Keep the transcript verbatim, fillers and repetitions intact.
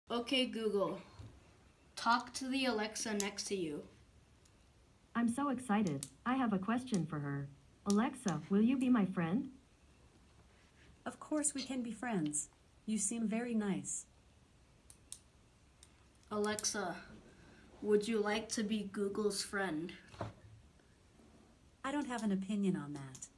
Okay, Google, talk to the Alexa next to you. I'm so excited. I have a question for her. Alexa, will you be my friend? Of course we can be friends. You seem very nice. Alexa, would you like to be Google's friend? I don't have an opinion on that.